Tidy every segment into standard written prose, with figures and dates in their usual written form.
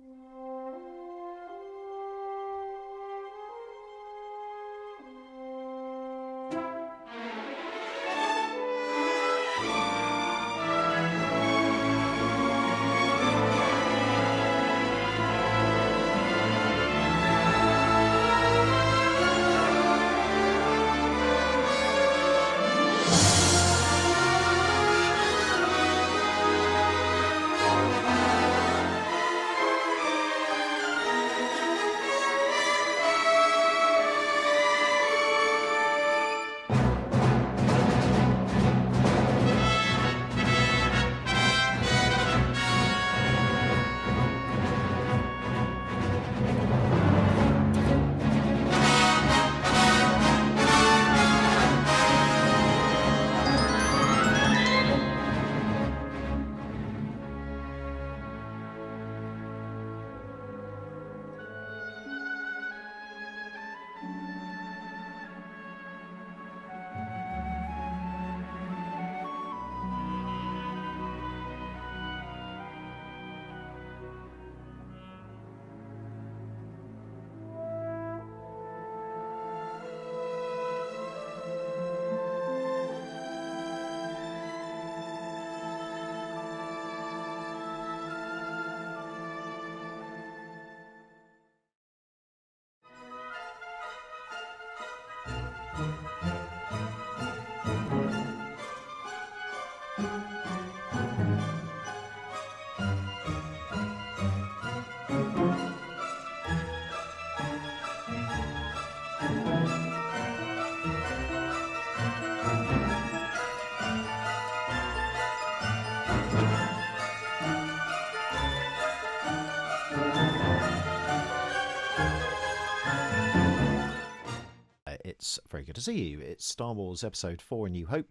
It's very good to see you. It's Star Wars Episode 4 A New Hope,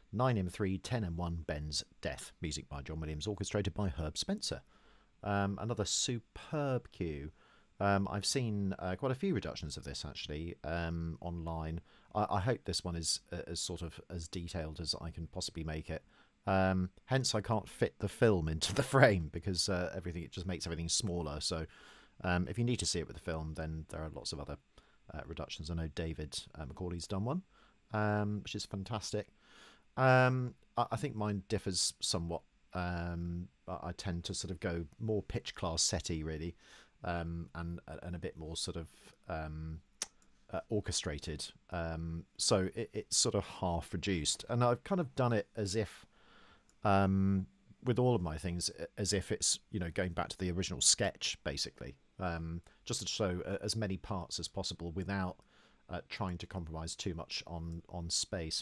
9M3, 10M1, Ben's Death. Music by John Williams, orchestrated by Herb Spencer. Another superb cue. I've seen quite a few reductions of this, actually, online. I hope this one is as sort of as detailed as I can possibly make it. Hence, I can't fit the film into the frame, because it just makes everything smaller. So if you need to see it with the film, then there are lots of other reductions. I know David McCauley's done one, which is fantastic. I think mine differs somewhat. I tend to sort of go more pitch class setty, really, and a bit more sort of orchestrated. So it's sort of half reduced, and I've kind of done it as if, with all of my things, as if it's, you know, going back to the original sketch, basically. Just to show as many parts as possible without trying to compromise too much on space.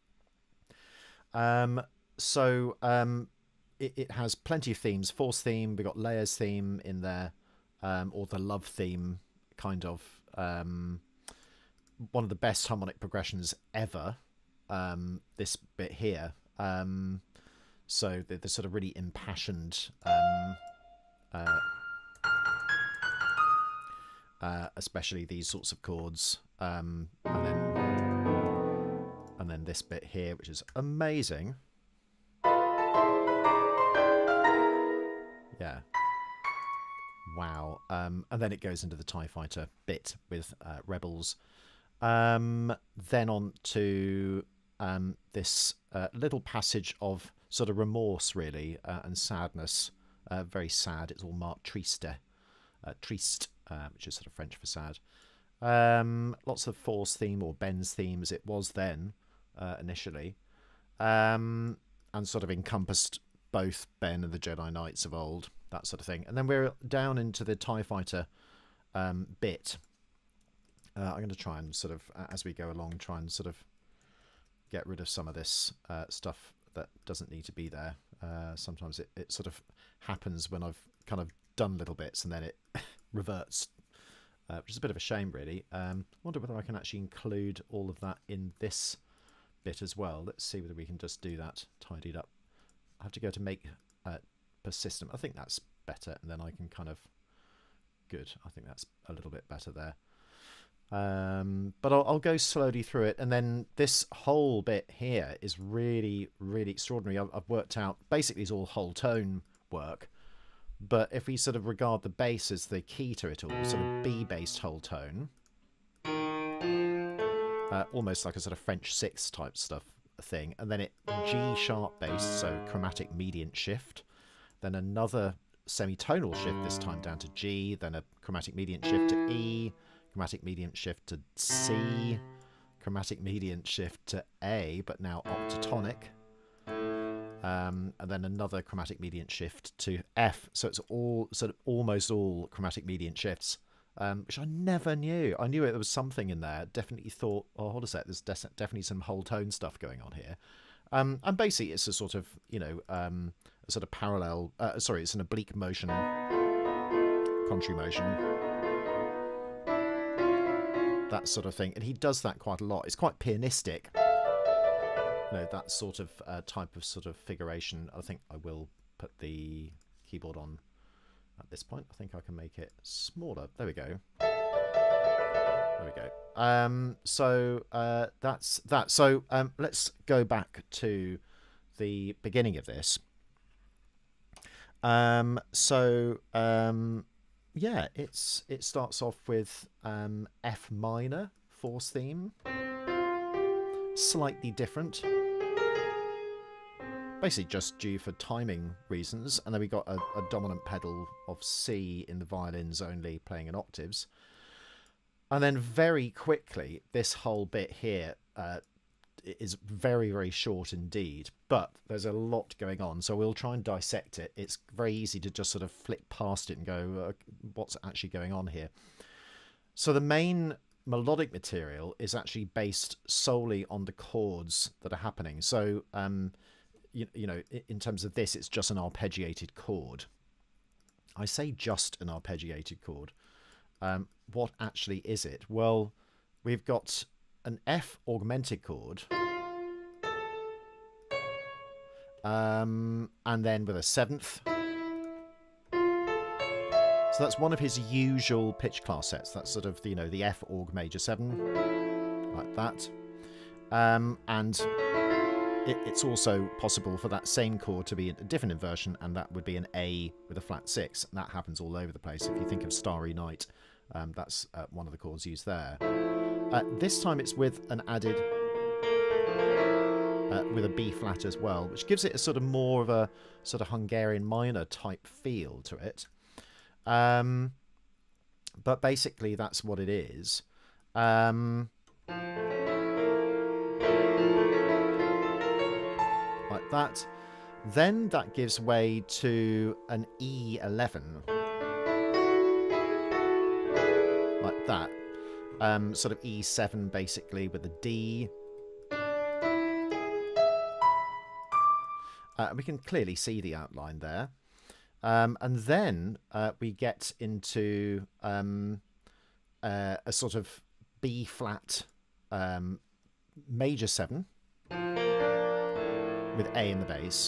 It has plenty of themes. Force theme, we've got Leia's theme in there, or the love theme, kind of. One of the best harmonic progressions ever, this bit here. So the sort of really impassioned, especially these sorts of chords, and then this bit here, which is amazing. Yeah. Wow. And then it goes into the TIE Fighter bit with Rebels. Then on to this little passage of sort of remorse, really, and sadness. Very sad. It's all marked triste, which is sort of French for sad. Lots of Force theme, or Ben's theme as it was then, initially, and sort of encompassed both Ben and the Jedi Knights of old, that sort of thing. And then we're down into the TIE Fighter bit. I'm going to try and sort of, as we go along, try and sort of get rid of some of this stuff that doesn't need to be there. Sometimes it sort of happens when I've kind of done little bits and then it reverts, which is a bit of a shame, really. I wonder whether I can actually include all of that in this bit as well. Let's see whether we can just do that, tidied up. I have to go to make persistent. I think that's better, and then I can kind of, good. I think that's a little bit better there. But I'll go slowly through it, and then this whole bit here is really, really extraordinary. I've worked out, basically it's all whole tone work, But if we sort of regard the bass as the key to it all, sort of B-based whole tone, almost like a sort of French 6th type stuff thing, and then it G-sharp based, so chromatic mediant shift, then another semitonal shift, this time down to G, then a chromatic mediant shift to E, chromatic mediant shift to C, chromatic mediant shift to A, but now octatonic, and then another chromatic mediant shift to F. So it's all sort of almost all chromatic mediant shifts, which I never knew. I knew there was something in there. Definitely thought, oh, hold a sec, there's definitely some whole tone stuff going on here. And basically, it's a sort of, you know, a sort of parallel. Sorry, it's an oblique motion, contrary motion, that sort of thing. And he does that quite a lot. It's quite pianistic. You know, that sort of type of sort of figuration. I think I will put the keyboard on at this point. I think I can make it smaller. There we go. There we go. So that's that. So let's go back to the beginning of this. Yeah, it starts off with F minor 4th theme, slightly different, basically just due for timing reasons, and then we got a dominant pedal of C in the violins only, playing in octaves, and then very quickly this whole bit here is very, very short indeed, but there's a lot going on, so we'll try and dissect it. It's very easy to just sort of flick past it and go, what's actually going on here? So the main melodic material is actually based solely on the chords that are happening. So you know, in terms of this, it's just an arpeggiated chord. I say just an arpeggiated chord. What actually is it? Well, we've got an F augmented chord, and then with a 7th. So that's one of his usual pitch class sets. That's sort of, you know, the F aug major 7, like that. And it's also possible for that same chord to be a different inversion, and that would be an A with a flat 6. And that happens all over the place. If you think of Starry Night, that's one of the chords used there. This time it's with an added, with a B flat as well, which gives it a sort of more of a sort of Hungarian minor type feel to it. But basically that's what it is. Like that. Then that gives way to an E11. Like that. Sort of E7 basically with a D. We can clearly see the outline there. And then we get into a sort of B flat major 7 with A in the bass.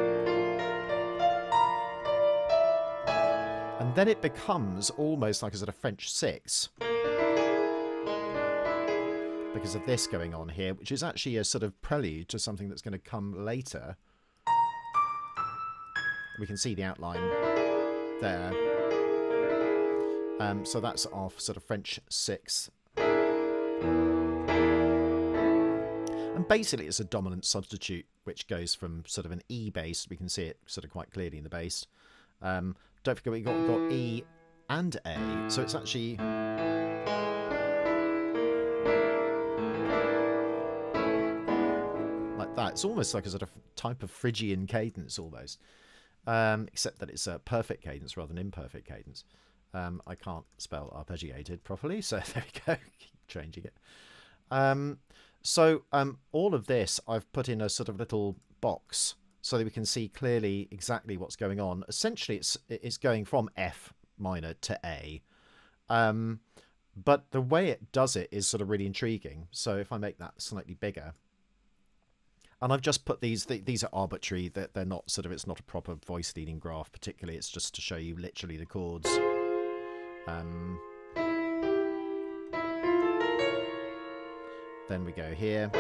And then it becomes almost like a sort of French 6. Because of this going on here, which is actually a sort of prelude to something that's going to come later. We can see the outline there. So that's our sort of French 6th. And basically it's a dominant substitute, which goes from sort of an E bass. We can see it sort of quite clearly in the bass. Don't forget we got E and A. So it's actually... like that. It's almost like a sort of type of Phrygian cadence almost. Except that it's a perfect cadence rather than imperfect cadence. I can't spell arpeggiated properly, so there we go. Keep changing it. So all of this I've put in a sort of little box so that we can see clearly exactly what's going on. Essentially, it's going from F minor to A. But the way it does it is sort of really intriguing. So if I make that slightly bigger, and I've just put these are arbitrary, that they're not sort of, it's not a proper voice leading graph particularly, it's just to show you literally the chords. Then we go here.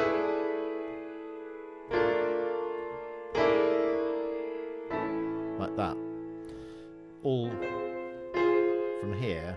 Like that. all from here.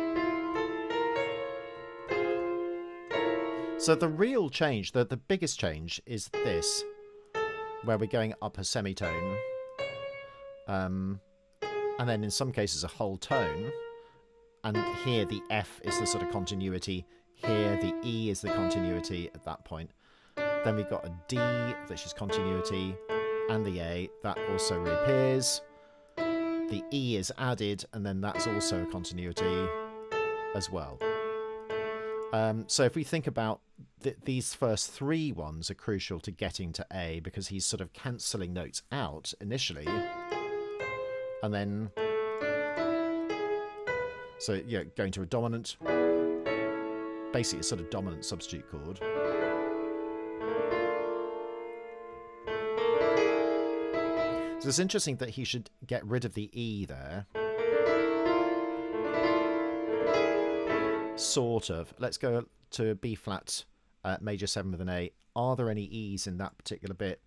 So the real change, the biggest change, is this, where we're going up a semitone, and then in some cases a whole tone, and here the F is the sort of continuity, here the E is the continuity at that point. Then we've got a D, which is continuity, and the A, that also reappears. The E is added, and then that's also a continuity as well. So if we think about these first three ones are crucial to getting to A, because he's sort of cancelling notes out initially, and then so yeah, going to a dominant, basically a sort of dominant substitute chord. So it's interesting that he should get rid of the E there. Sort of. Let's go to B flat major 7 with an A. Are there any E's in that particular bit?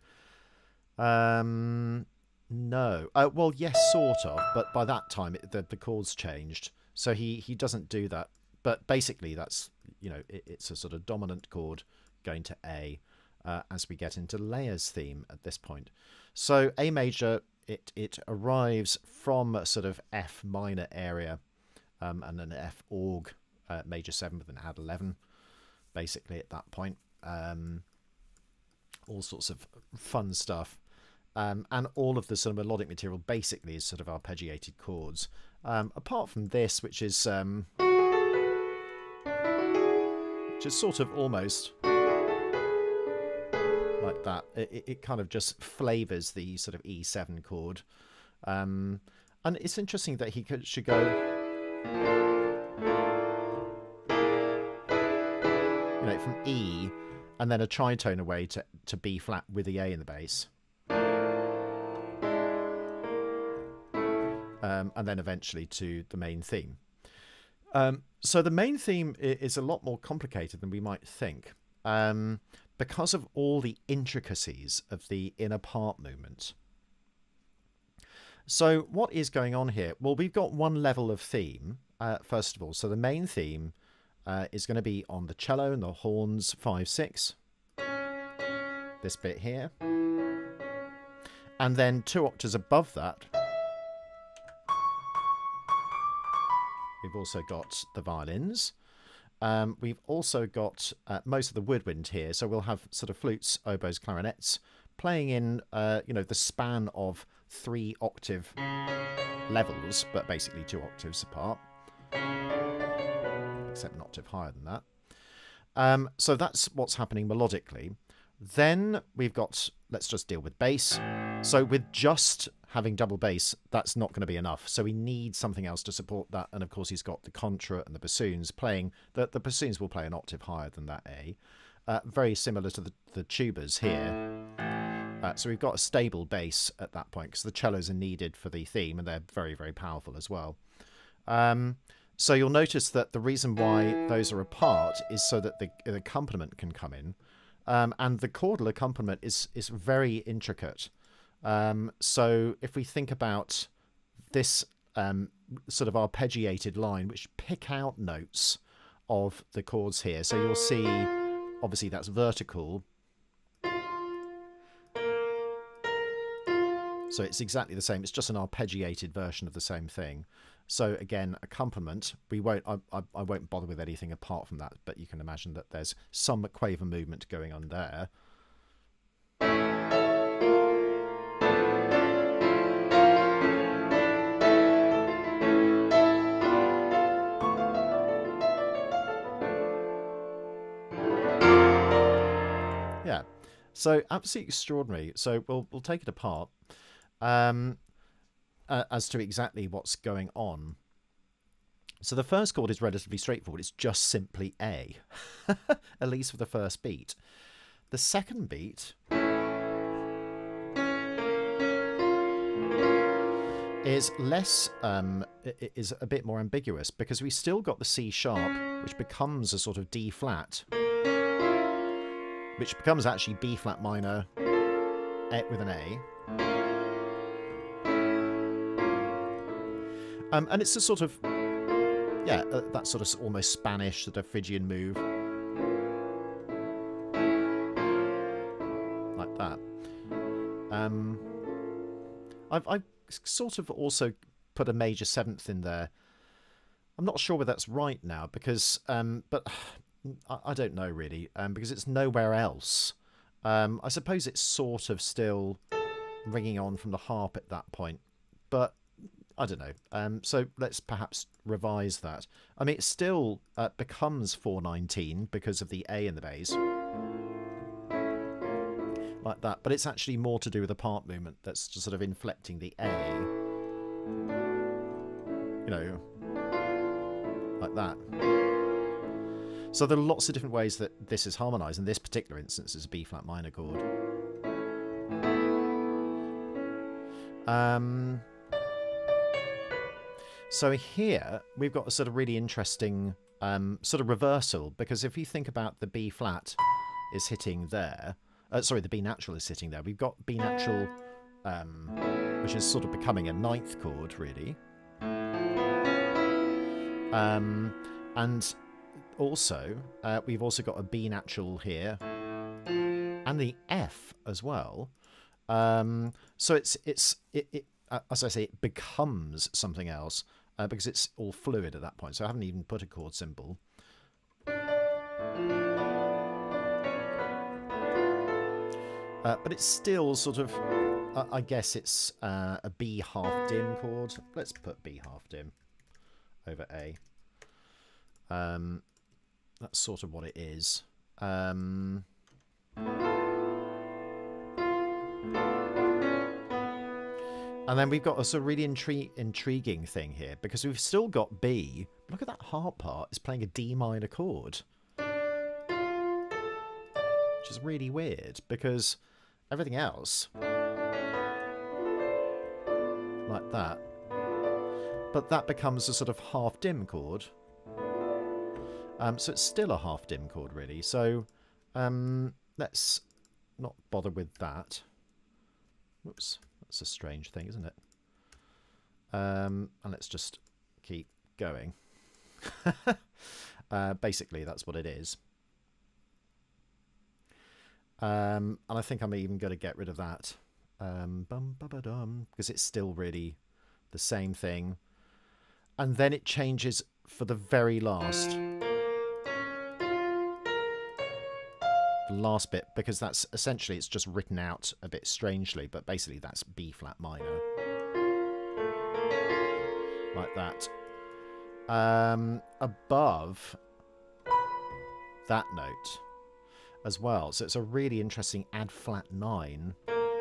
No. Well, yes, sort of, but by that time the chord's changed, so he doesn't do that. But basically, that's, you know, it's a sort of dominant chord going to A as we get into Leia's theme at this point. So A major, it arrives from a sort of F minor area, and an F org major 7 with an add 11, basically at that point. All sorts of fun stuff. And all of the sort of melodic material basically is sort of arpeggiated chords. Apart from this, which is sort of almost like that. It kind of just flavours the sort of E7 chord. And it's interesting that he should go, you know, from E and then a tritone away to B flat with the A in the bass. And then eventually to the main theme. So the main theme is a lot more complicated than we might think, because of all the intricacies of the inner part movement. So what is going on here? Well, we've got one level of theme, first of all. So the main theme is going to be on the cello and the horns 5/6, this bit here. And then 2 octaves above that, we've also got the violins. We've also got most of the woodwind here. So we'll have sort of flutes, oboes, clarinets playing in, you know, the span of 3 octave levels, but basically 2 octaves apart, except an octave higher than that. So that's what's happening melodically. Then we've got, let's just deal with bass. So with just having double bass, that's not going to be enough. So we need something else to support that. And of course, he's got the contra and the bassoons playing. The bassoons will play an octave higher than that A. Very similar to the tubas here. So we've got a stable bass at that point, because the cellos are needed for the theme, and they're very, very powerful as well. So you'll notice that the reason why those are apart is so that the accompaniment can come in. And the chordal accompaniment is very intricate. So if we think about this sort of arpeggiated line, which pick out notes of the chords here. So you'll see, obviously that's vertical. So it's exactly the same. It's just an arpeggiated version of the same thing. So again, accompaniment, we won't. I won't bother with anything apart from that. But you can imagine that there's some quaver movement going on there. Yeah. So absolutely extraordinary. So we'll take it apart. As to exactly what's going on. So the first chord is relatively straightforward. It's just simply A, at least for the first beat. The second beat is less, is a bit more ambiguous, because we still got the C sharp, which becomes a sort of D flat, which becomes actually B flat minor with an A. And it's a sort of, yeah, that sort of almost Spanish, sort of Phrygian move. Like that. I've sort of also put a major 7th in there. I'm not sure whether that's right now, because, but I don't know really, because it's nowhere else. I suppose it's sort of still ringing on from the harp at that point, but I don't know. So let's perhaps revise that. I mean, it still becomes 419 because of the A in the bass. Like that, but it's actually more to do with the part movement that's just sort of inflecting the A. You know, like that. So there are lots of different ways that this is harmonised. In this particular instance, it's a B flat minor chord. So here we've got a sort of really interesting sort of reversal, because if you think about the B flat is hitting there, sorry, the B natural is sitting there. We've got B natural, which is sort of becoming a 9th chord, really. And also, we've also got a B natural here, and the F as well. So it as I say, it becomes something else because it's all fluid at that point. So I haven't even put a chord symbol. But it's still sort of, I guess it's a B half dim chord. Let's put B half dim over A. That's sort of what it is. And then we've got a sort of really intriguing thing here, because we've still got B. Look at that harp part. It's playing a D minor chord. Which is really weird, because everything else, like that. But that becomes a sort of half dim chord. So it's still a half dim chord, really. So let's not bother with that. Whoops, that's a strange thing, isn't it? And let's just keep going. Basically, that's what it is. And I think I'm even going to get rid of that. Because it's still really the same thing. And then it changes for the very last bit, because that's essentially, it's just written out a bit strangely, but basically that's B flat minor, like that. Above that note as well, so it's a really interesting add flat 9.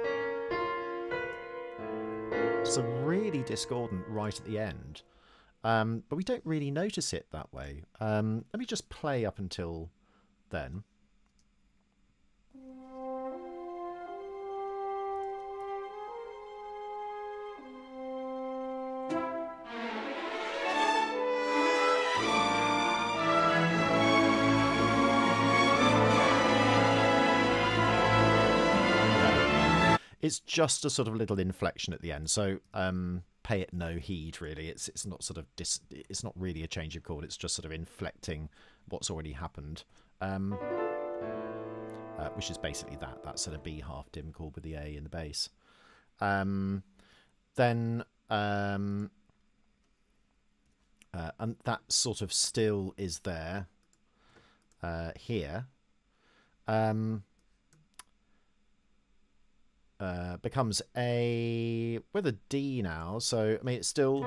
So really discordant right at the end, but we don't really notice it that way. Let me just play up until then. It's just a sort of little inflection at the end, so pay it no heed. Really, it's not sort of it's not really a change of chord. It's just sort of inflecting what's already happened, which is basically that sort of B half dim chord with the A in the bass. Then and that sort of still is there here. Becomes A with a D now, so I mean it's still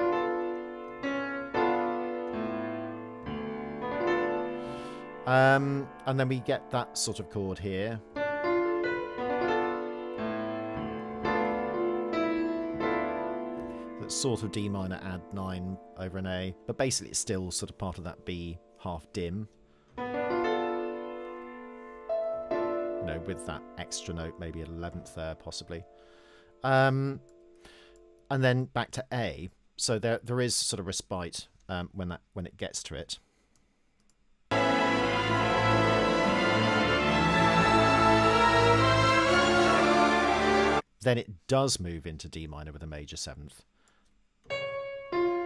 and then we get that sort of chord here. That's sort of D minor add 9 over an A, but basically it's still sort of part of that B half dim. With that extra note, maybe an 11th there, possibly. And then back to A. So there is sort of respite when it gets to it. Then it does move into D minor with a major 7th.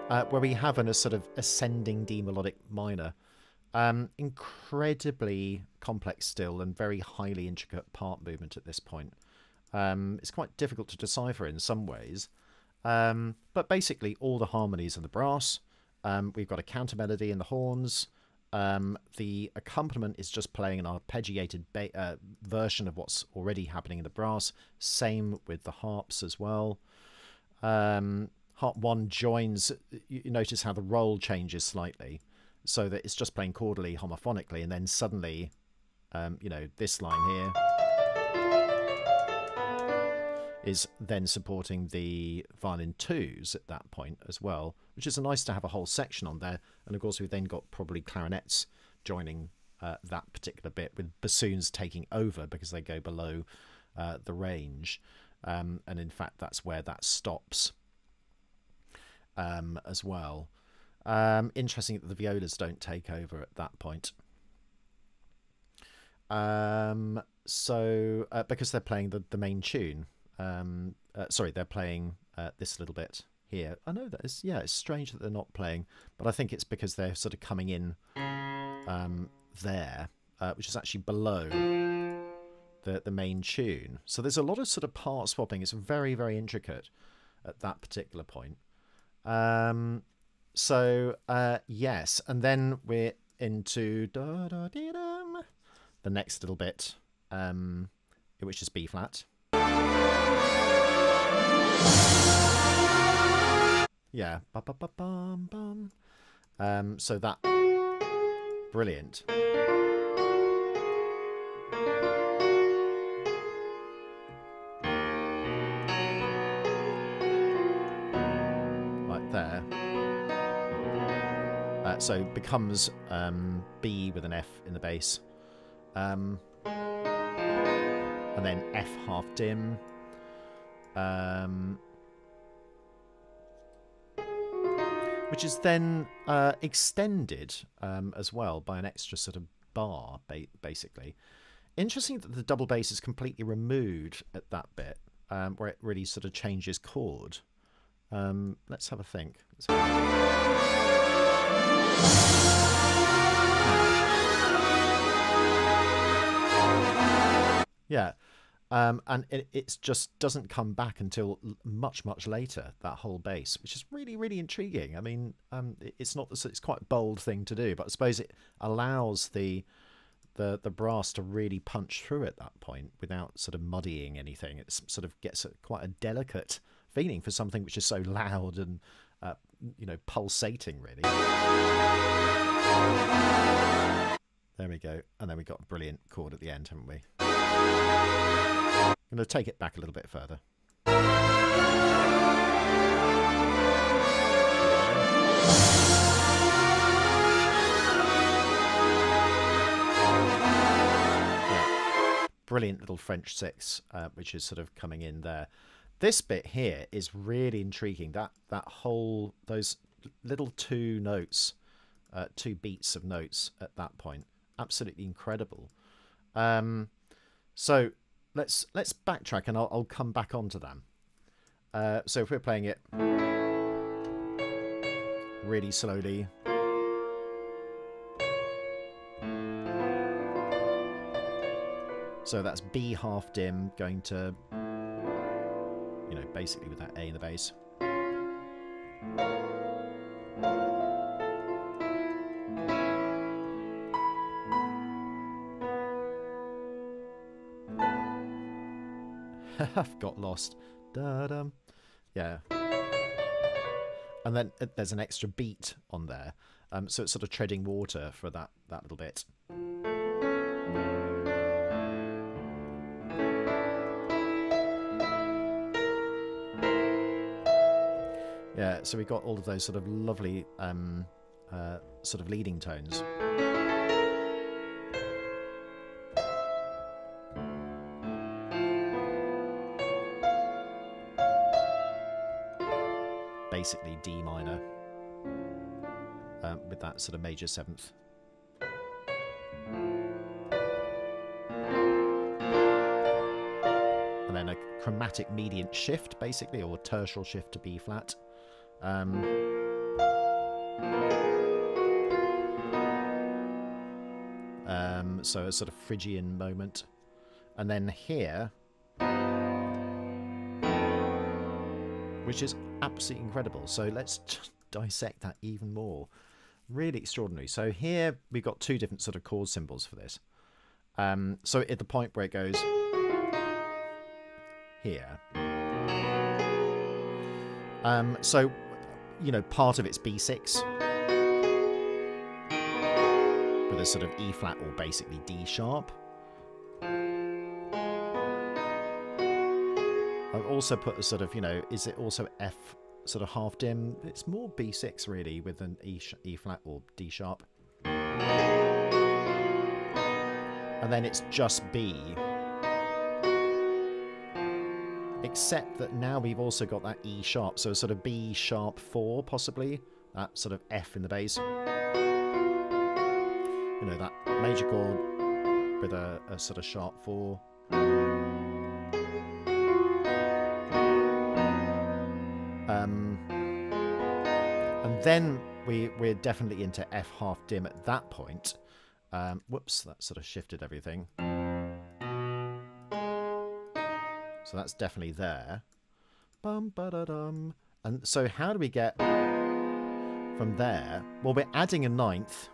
where we have a sort of ascending D melodic minor. Incredibly complex still and very highly intricate part movement at this point. It's quite difficult to decipher in some ways. But basically all the harmonies in the brass. We've got a counter melody in the horns. The accompaniment is just playing an arpeggiated version of what's already happening in the brass. Same with the harps as well. Harp 1 joins, you notice how the roll changes slightly, so that it's just playing chordally, homophonically, and then suddenly, you know, this line here is then supporting the violin 2s at that point as well, which is nice to have a whole section on there. And of course we've then got probably clarinets joining that particular bit, with bassoons taking over because they go below the range. And in fact that's where that stops as well. Interesting that the violas don't take over at that point. Because they're playing the main tune. Sorry, they're playing this little bit here. I know that is, yeah, it's strange that they're not playing, but I think it's because they're sort of coming in there, which is actually below the main tune. So there's a lot of sort of part swapping. It's very, very intricate at that particular point. Yes, and then we're into the next little bit, which is B flat. Yeah, so that brilliant. Right there. So it becomes B with an F in the bass, and then F half dim, which is then extended as well by an extra sort of bar, basically. Interesting that the double bass is completely removed at that bit, where it really sort of changes chord. Let's have a think. Yeah, and it just doesn't come back until much later, that whole bass, which is really intriguing. I mean, it's quite a bold thing to do, but I suppose it allows the brass to really punch through at that point without sort of muddying anything. It sort of gets quite a delicate feeling for something which is so loud and you know, pulsating really. There we go, and then we got a brilliant chord at the end, haven't we? I'm going to take it back a little bit further. Yeah. Brilliant little French 6th, which is sort of coming in there. This bit here is really intriguing. That whole, those little two notes, 2 beats of notes at that point, absolutely incredible. So let's backtrack, and I'll come back onto them. So if we're playing it really slowly, so that's B half dim going to, you know, basically with that A in the bass. I've got lost. Da-dum. Yeah. And then there's an extra beat on there. So it's sort of treading water for that little bit. Yeah, so we've got all of those sort of lovely sort of leading tones. Basically D minor with that sort of major 7th. And then a chromatic mediant shift, basically, or tertial shift to B flat. And So a sort of Phrygian moment. And then here, which is absolutely incredible. So let's dissect that even more. Really extraordinary. So here we've got two different sort of chord symbols for this. So at the point where it goes here. So, you know, part of it's B6 with a sort of E flat or basically D sharp. I've also put a sort of, you know, is it also F sort of half dim? It's more B6 really with an E flat or D sharp. And then it's just B. Except that now we've also got that E sharp, so a sort of B sharp 4 possibly. That sort of F in the bass. You know, that major chord with a sort of sharp 4. And then we're definitely into F half dim at that point. Whoops, that sort of shifted everything. So that's definitely there. Bum, ba-da-dum. And so how do we get from there? Well, we're adding a ninth.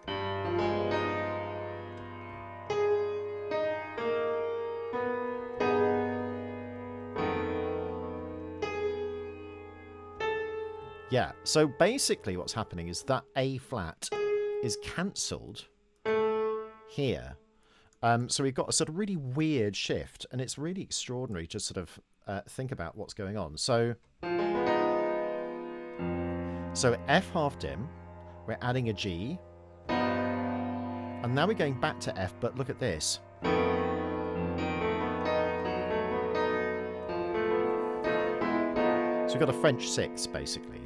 Yeah, so basically what's happening is that A flat is cancelled here. So we've got a sort of really weird shift, and it's really extraordinary to sort of think about what's going on. So F half dim, we're adding a G, and now we're going back to F, but look at this. So we've got a French 6th, basically.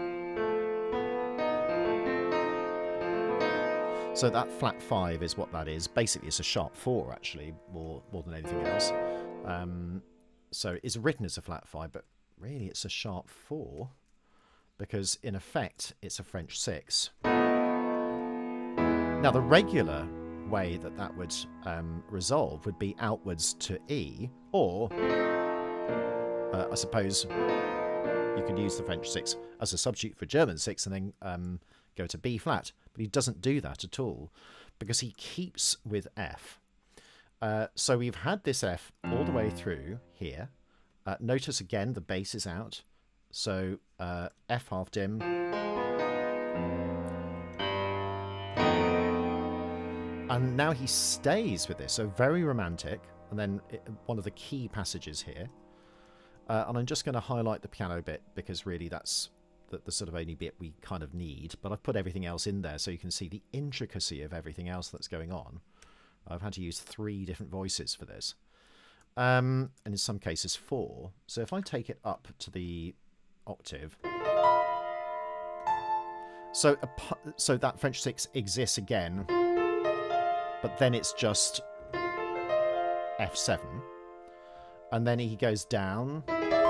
So that flat 5 is what that is. Basically, it's a sharp 4, actually, more than anything else. So it's written as a flat 5, but really it's a sharp 4, because in effect, it's a French 6. Now, the regular way that that would resolve would be outwards to E, or I suppose you could use the French 6 as a substitute for German 6 and then go to B flat. But he doesn't do that at all because he keeps with F. So we've had this F all the way through here. Notice again the bass is out. So F half dim. And now he stays with this. So very romantic. And then one of the key passages here. And I'm just going to highlight the piano bit because really that's the sort of only bit we kind of need, but I've put everything else in there so you can see the intricacy of everything else that's going on. I've had to use 3 different voices for this, and in some cases 4. So if I take it up to the octave, so that French 6 exists again, but then it's just F7, and then he goes down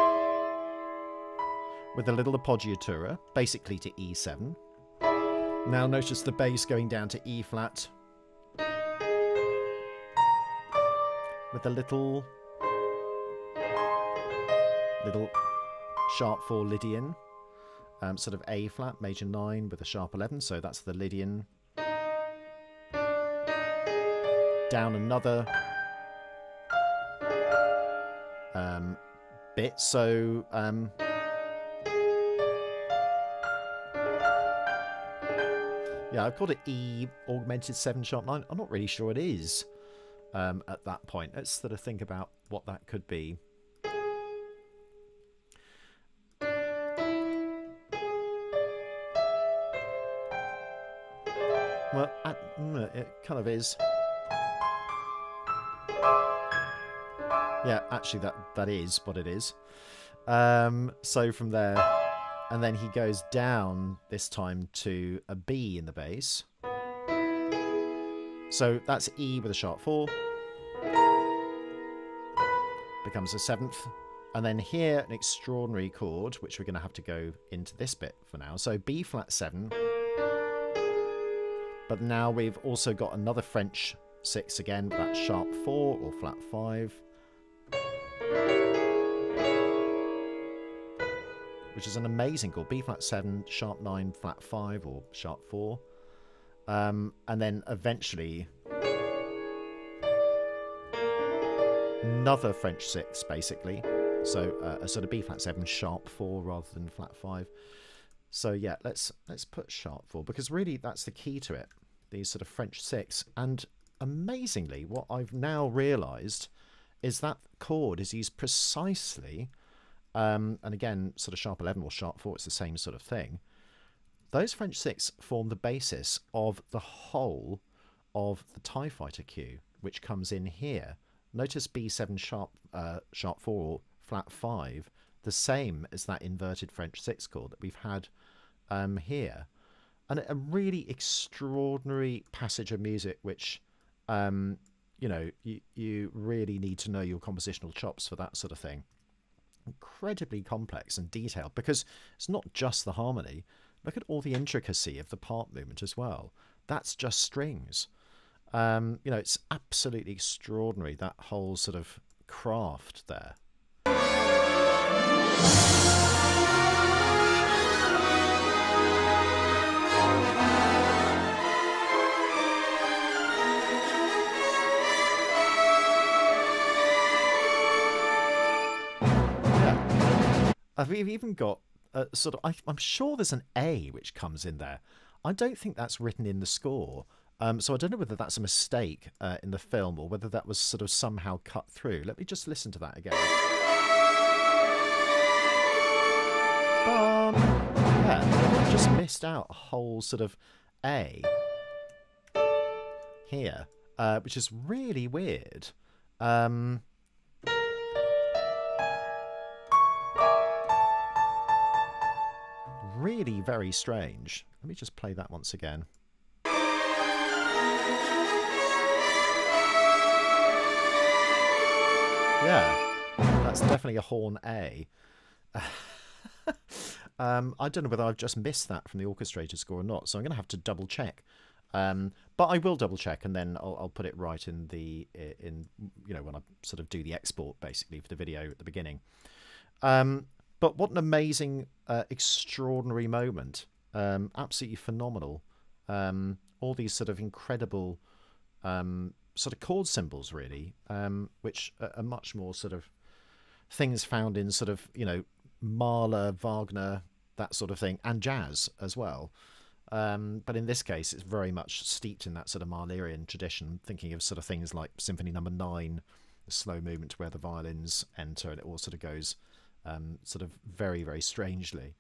with a little appoggiatura, basically to E7. Now notice the bass going down to E flat with a little sharp 4 Lydian, sort of A flat, major 9 with a sharp 11, so that's the Lydian. Down another bit, so yeah, I've called it E augmented 7 sharp 9. I'm not really sure it is at that point. Let's sort of think about what that could be. Well, it kind of is. Yeah, actually that is what it is. So from there, and then he goes down this time to a B in the bass. So that's E with a sharp 4. Becomes a 7th. And then here, an extraordinary chord, which we're going to have to go into this bit for now. So B flat 7. But now we've also got another French 6th again, that's sharp 4 or flat 5. Which is an amazing chord. B flat 7, sharp 9, flat 5 or sharp 4. And then eventually another French 6th basically. So a sort of B flat 7 sharp 4 rather than flat 5. So yeah, let's put sharp 4 because really that's the key to it. These sort of French 6th. And amazingly, what I've now realised is that chord is used precisely, and again, sort of sharp 11 or sharp 4, it's the same sort of thing. Those French 6th form the basis of the whole of the TIE Fighter cue, which comes in here. Notice B7 sharp 4 or flat 5, the same as that inverted French 6th chord that we've had here. And a really extraordinary passage of music, which, you know, you really need to know your compositional chops for that sort of thing. Incredibly complex and detailed, because it's not just the harmony. Look at all the intricacy of the part movement as well. That's just strings. You know, it's absolutely extraordinary, that whole sort of craft there. We've even got sort of, I'm sure there's an A which comes in there. I don't think that's written in the score. So I don't know whether that's a mistake in the film or whether that was sort of somehow cut through. Let me just listen to that again. Yeah, I just missed out a whole sort of A here, which is really weird. Really very strange. Let me just play that once again. Yeah, that's definitely a horn A. I don't know whether I've just missed that from the orchestrated score or not, so I'm going to have to double check. But I will double check, and then I'll put it right in the you know, when I sort of do the export basically for the video at the beginning. But what an amazing, extraordinary moment. Absolutely phenomenal. All these sort of incredible sort of chord symbols, really, which are much more sort of things found in sort of, you know, Mahler, Wagner, that sort of thing, and jazz as well. But in this case, it's very much steeped in that sort of Mahlerian tradition, thinking of sort of things like Symphony No. 9, the slow movement where the violins enter, and it all sort of goes sort of very, very strangely.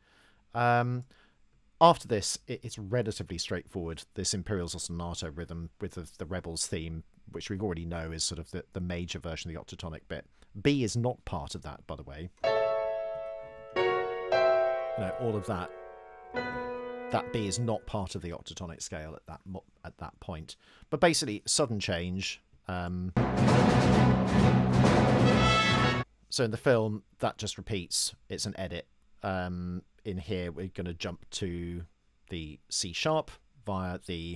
After this, it's relatively straightforward. This Imperial Ostinato rhythm with the Rebels theme, which we already know is sort of the major version of the octatonic bit. B is not part of that, by the way. You know, all of that. That B is not part of the octatonic scale at that point. But basically, sudden change. So in the film, that just repeats. It's an edit. In here, we're going to jump to the C sharp via the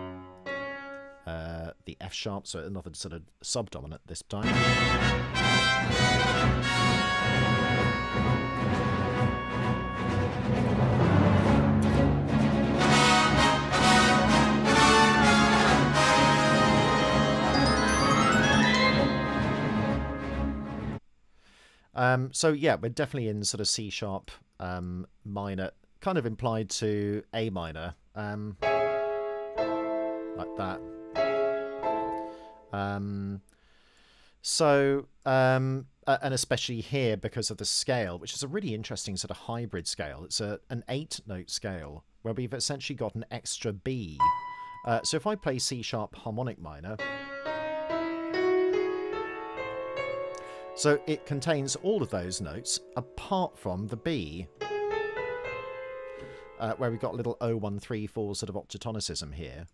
F sharp, so another sort of subdominant this time. So yeah, we're definitely in sort of C sharp minor, kind of implied to A minor, like that. And especially here because of the scale, which is a really interesting sort of hybrid scale. It's an 8-note scale where we've essentially got an extra B. So if I play C sharp harmonic minor, so it contains all of those notes apart from the B, where we've got a little 0134 sort of octatonicism here.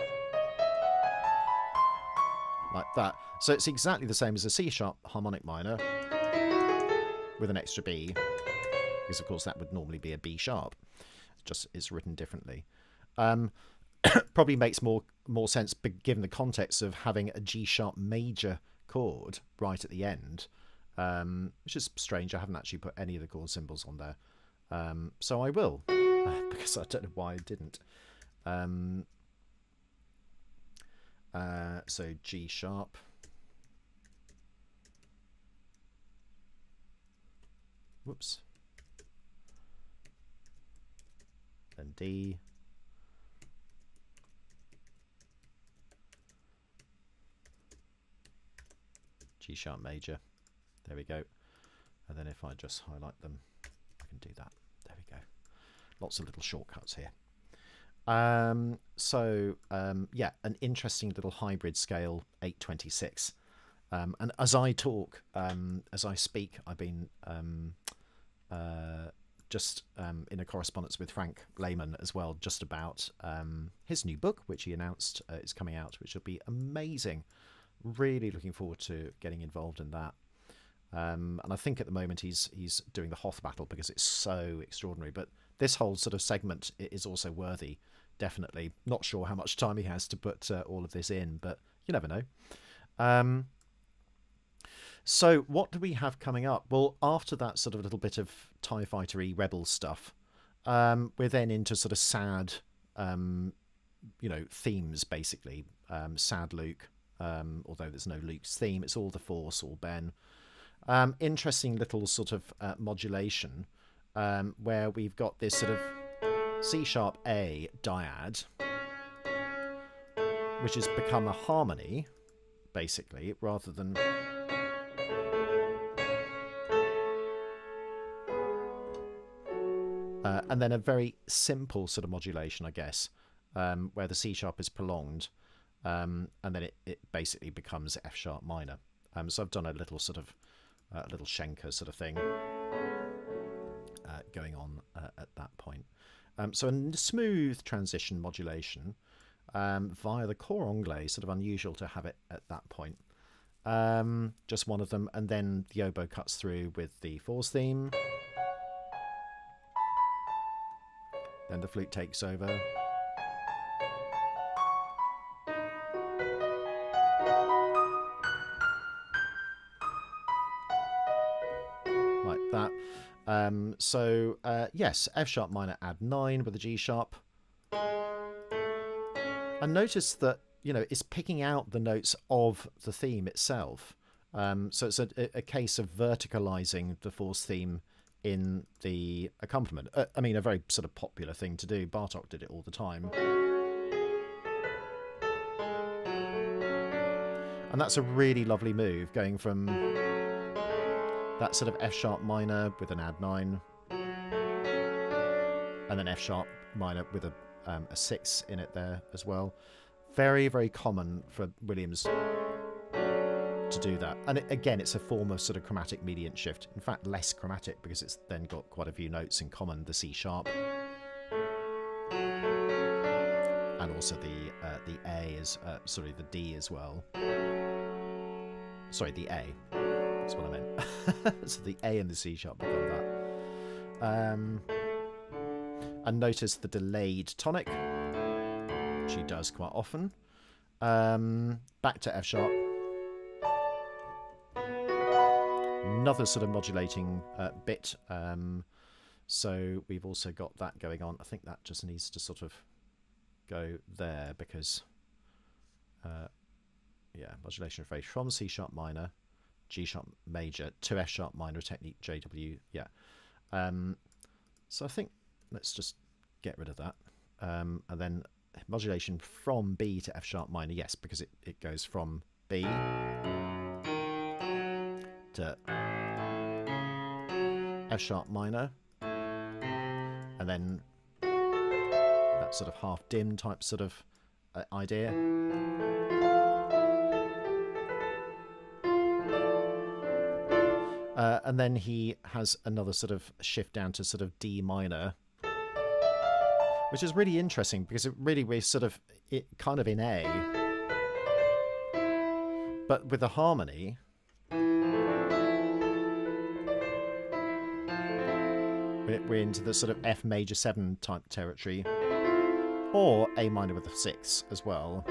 Like that. So it's exactly the same as a C sharp harmonic minor with an extra B, because of course that would normally be a B sharp. It's written differently. Probably makes more more sense given the context of having a G sharp major chord right at the end, which is strange. I haven't actually put any of the chord symbols on there, so I will, because I don't know why I didn't. So G sharp, whoops, then D, G sharp major, there we go. And then if I just highlight them, I can do that. There we go. Lots of little shortcuts here. Yeah, an interesting little hybrid scale, 8/26. And as I talk, as I speak, I've been just in a correspondence with Frank Lehman as well, just about his new book, which he announced is coming out, which will be amazing. Really looking forward to getting involved in that. And I think at the moment he's doing the Hoth battle because it's so extraordinary. But this whole sort of segment is also worthy, definitely. Not sure how much time he has to put all of this in, but you never know. So what do we have coming up? Well, after that sort of little bit of TIE Fighter-y rebel stuff, we're then into sort of sad, themes, basically. Sad Luke, although there's no Luke's theme. It's all the Force, all Ben. Interesting little sort of modulation where we've got this sort of C sharp A dyad, which has become a harmony, basically, rather than... and then a very simple sort of modulation, I guess, where the C sharp is prolonged, and then it basically becomes F sharp minor. So I've done a little sort of little Schenker sort of thing going on at that point. So a smooth transition modulation via the cor anglais, sort of unusual to have it at that point. Just one of them, and then the oboe cuts through with the Force theme. Then the flute takes over. Like that. Yes, F sharp minor add 9 with a G sharp. And notice that, it's picking out the notes of the theme itself. So it's a case of verticalizing the Force theme in the accompaniment. I mean, a very sort of popular thing to do. Bartok did it all the time. And that's a really lovely move, going from that sort of F sharp minor with an add 9, and then F sharp minor with a 6 in it there as well. Very, very common for Williams to do that. And again, it's a form of sort of chromatic mediant shift. In fact, less chromatic because it's then got quite a few notes in common, the C sharp. And also the A is, the D as well. Sorry, the A. That's what I meant. So the A and the C sharp become that. And notice the delayed tonic, which he does quite often. Back to F sharp. Another sort of modulating bit. So we've also got that going on. I think that just needs to sort of go there because, modulation phrase from C sharp minor, G sharp major to F sharp minor, technique JW. Yeah. So I think let's just get rid of that. And then modulation from B to F sharp minor. Yes, because it goes from B to F sharp minor, and then that sort of half dim type sort of idea. And then he has another sort of shift down to sort of D minor, which is really interesting because we're sort of kind of in A, but with a harmony. We're into the sort of F major 7 type territory, or A minor with a 6 as well.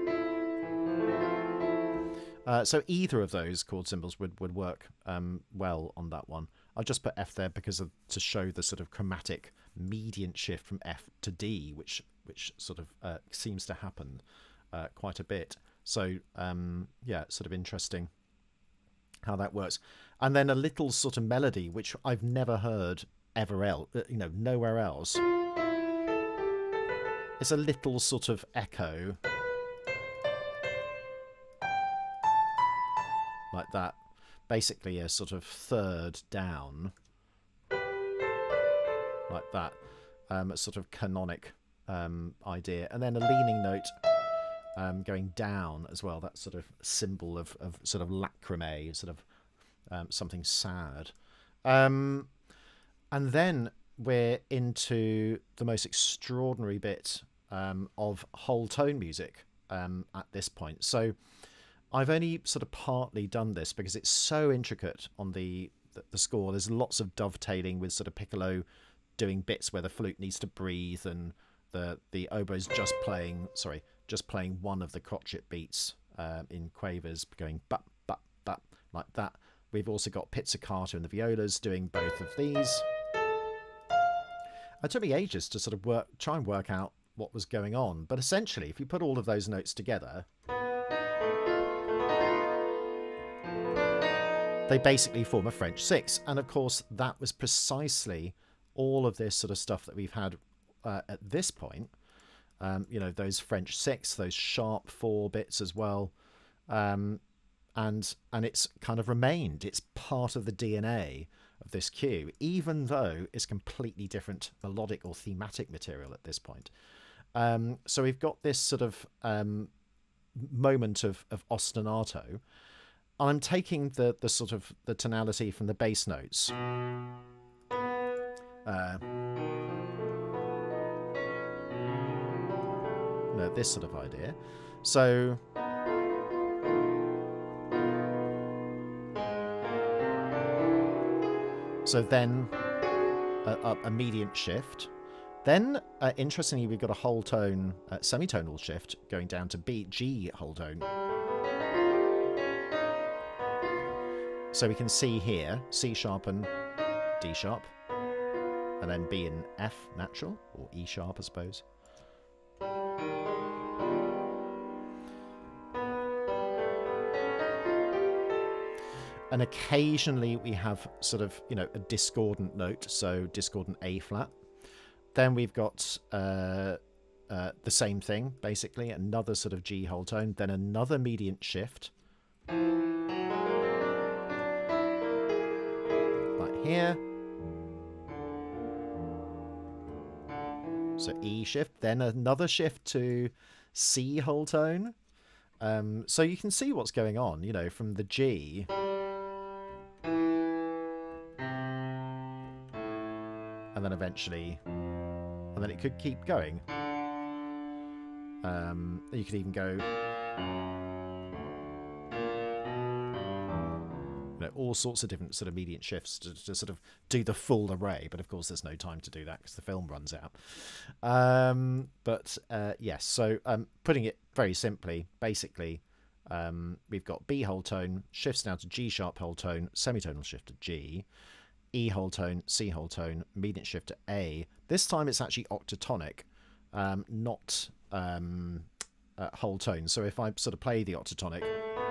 So either of those chord symbols would work well on that one. I'll just put F there because to show the sort of chromatic mediant shift from F to D, which sort of seems to happen quite a bit. So yeah, sort of interesting how that works. And then a little sort of melody which I've never heard ever else, nowhere else. It's a little sort of echo like that, basically a sort of third down like that, a sort of canonic idea, and then a leaning note going down as well, that sort of symbol of sort of lacrimae, sort of something sad. And then we're into the most extraordinary bit of whole tone music at this point. So I've only sort of partly done this because it's so intricate on the score. There's lots of dovetailing with sort of piccolo doing bits where the flute needs to breathe, and the oboe's just playing one of the crotchet beats in quavers, going but like that. We've also got pizzicato and the violas doing both of these. It took me ages to sort of try and work out what was going on, but essentially if you put all of those notes together, they basically form a French 6th. And of course that was precisely all of this sort of stuff that we've had at this point. Those French 6th, those sharp 4 bits as well, and it's kind of remained. It's part of the DNA of this cue, even though it's completely different melodic or thematic material at this point. So we've got this sort of moment of ostinato. I'm taking the sort of the tonality from the bass notes. This sort of idea. So then a mediant shift. Then, interestingly, we've got a whole tone, semitonal shift going down to G whole tone. So we can see here C sharp and D sharp, and then B and F natural, or E sharp, I suppose. And occasionally we have sort of, a discordant note, so discordant A flat. Then we've got the same thing, basically, another sort of G whole tone, then another mediant shift. Like here. So E shift, then another shift to C whole tone. So you can see what's going on, from the G. And then eventually, and then it could keep going. You could even go, all sorts of different sort of mediant shifts to sort of do the full array. But of course, there's no time to do that because the film runs out. Yes, so putting it very simply, basically, we've got B whole tone, shifts now to G sharp whole tone, semitonal shift to G. E whole tone, C whole tone, mediant shift to A. This time it's actually octatonic, not whole tone. So if I sort of play the octatonic,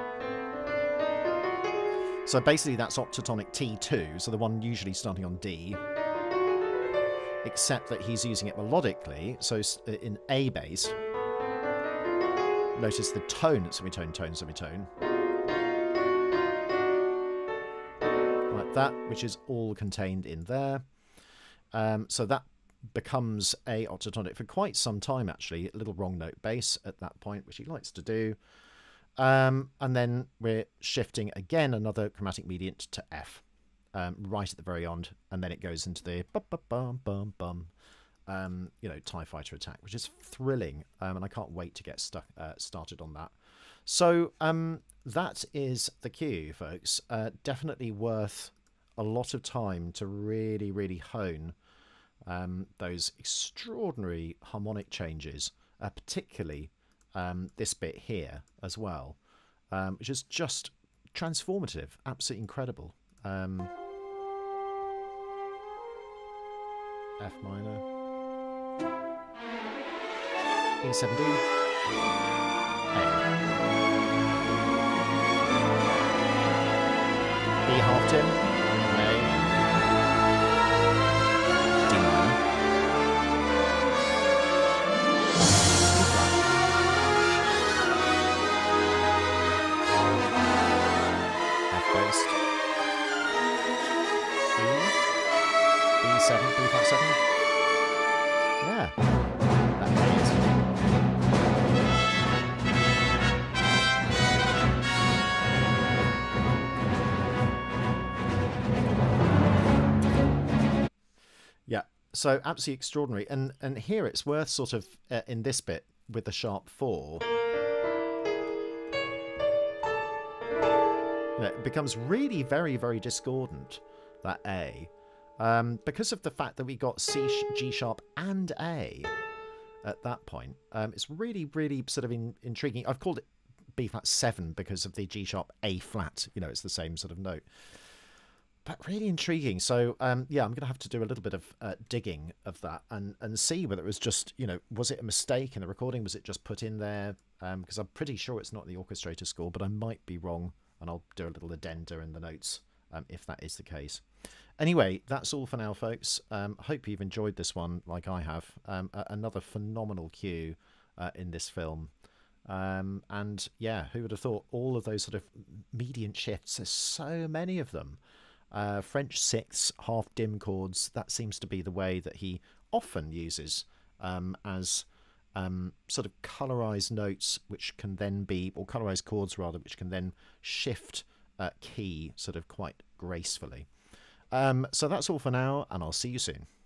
so basically that's octatonic T2, so the one usually starting on D, except that he's using it melodically. So in A bass, notice the tone, semitone, tone, semitone. That, which is all contained in there. So that becomes a octatonic for quite some time, actually. A little wrong note bass at that point, which he likes to do. And then we're shifting again another chromatic mediant to F, right at the very end, and then it goes into the TIE Fighter attack, which is thrilling, and I can't wait to get started on that. So that is the cue, folks. Definitely worth a lot of time to really, really hone those extraordinary harmonic changes, particularly this bit here as well, which is just transformative, absolutely incredible. F minor, E7D, A, E half tim, A, D minor, E flat, F based, E, B7, B7. Yeah, that is. Yeah, so absolutely extraordinary. And here it's worth sort of in this bit with the sharp 4. It becomes really very, very discordant, that A. Because of the fact that we got C, G sharp and A at that point. It's really, really sort of intriguing. I've called it B flat 7 because of the G sharp A flat. You know, it's the same sort of note. But really intriguing. So, yeah, I'm going to have to do a little bit of digging of that and see whether it was just, you know, was it a mistake in the recording? Was it just put in there? Because I'm pretty sure it's not the orchestrator score, but I might be wrong. And I'll do a little addenda in the notes if that is the case. Anyway, that's all for now, folks. Hope you've enjoyed this one like I have. Another phenomenal cue in this film. And yeah, who would have thought all of those sort of mediant shifts, there's so many of them. French sixths, half dim chords, that seems to be the way that he often uses as sort of colorized notes, which can then be, or colorized chords rather, which can then shift key sort of quite gracefully. So that's all for now, and I'll see you soon.